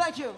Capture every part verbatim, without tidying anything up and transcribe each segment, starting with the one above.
Thank you.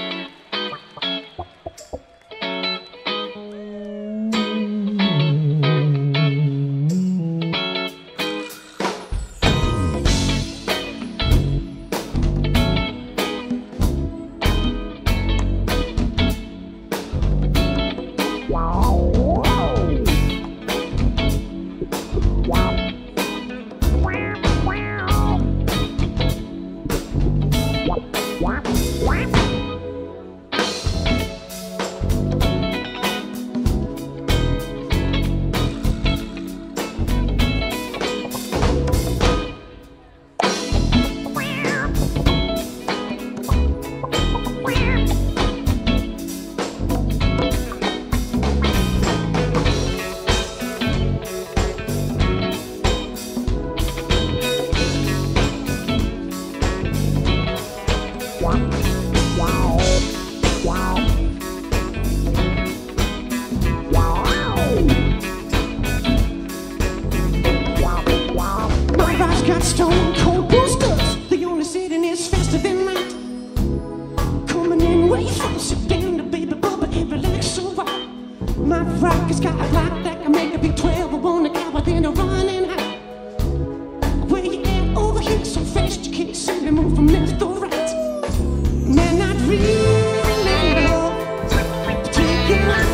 Got stone cold boosters. The only sitting is faster than light. Coming in way from sit down the baby bubble and relax so right. My rock has got a lock that can make a big twelve. I wanna go within a running high. Where you at over here so fast you can't see me move from left to right. Man, I'd really love to take you out.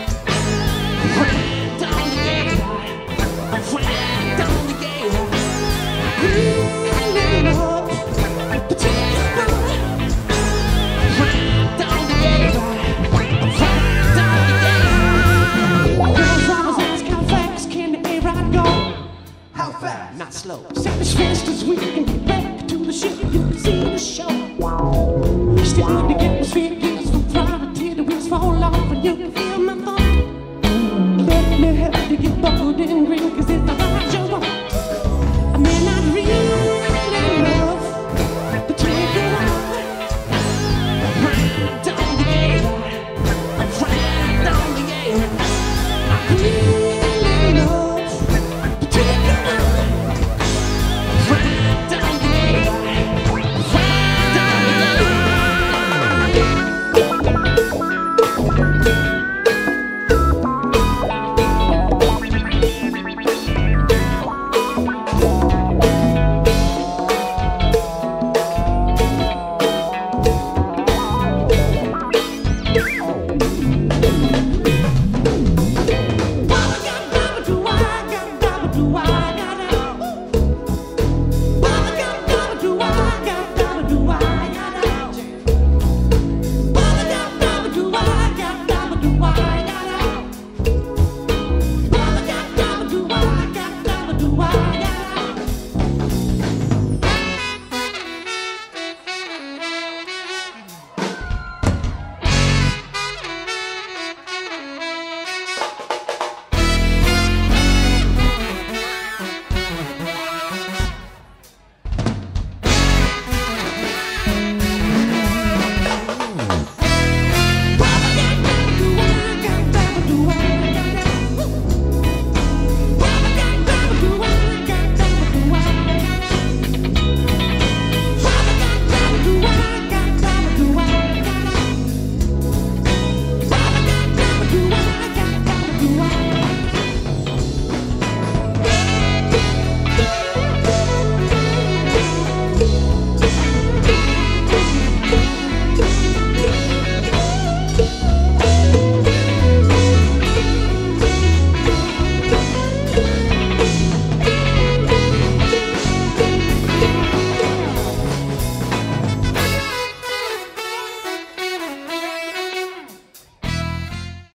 Right down the gate, right down the gate. Really love to take you out. Right down the gate, right down the gate. Girls always ask how fast can the air ride go? How fast? Not slow. Say as fast as we can get back to the ship. You can see the show. Still